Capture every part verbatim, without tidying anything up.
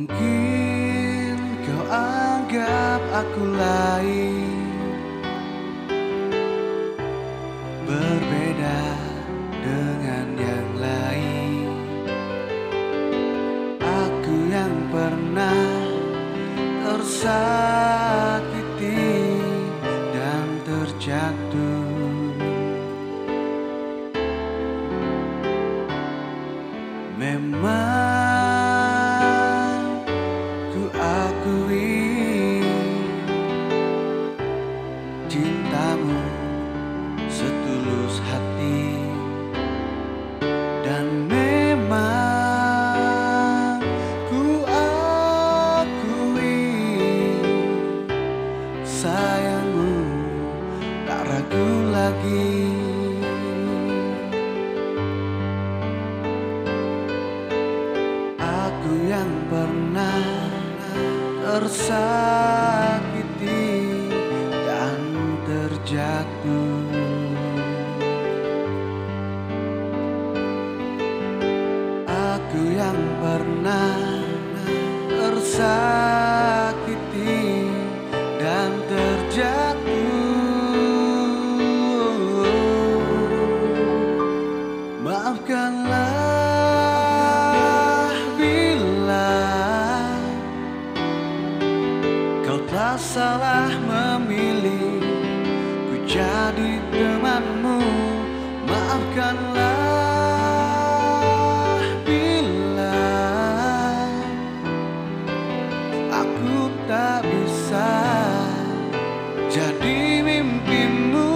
Mungkin kau anggap aku lain, berbeda dengan yang lain. Aku yang pernah tersakiti dan terjatuh. Memang ku akui cintamu setulus hati, dan memang ku akui sayangmu tak ragu lagi. Aku yang pernah tersakiti dan terjatuh. Aku yang pernah tersakiti dan terjatuh. Maafkanlah bila kau telah salah memilih ku jadi temanmu. Maafkanlah bila aku tak bisa jadi mimpimu.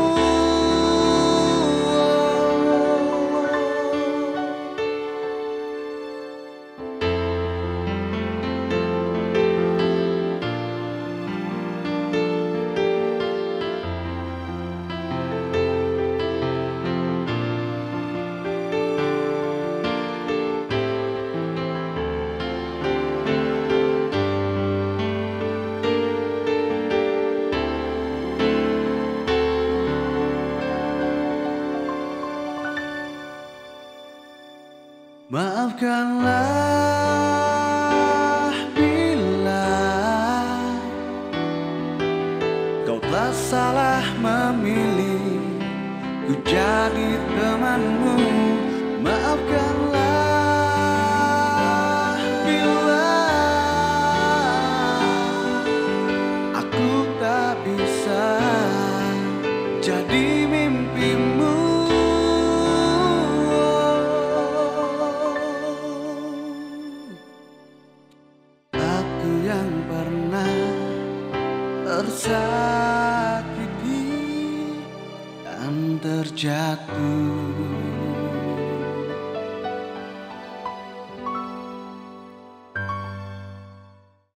Maafkanlah bila kau telah salah memilih ku jadi temanmu. Maafkanlah bila aku tak bisa jadi mimpimu. Yang pernah tersakiti dan terjatuh.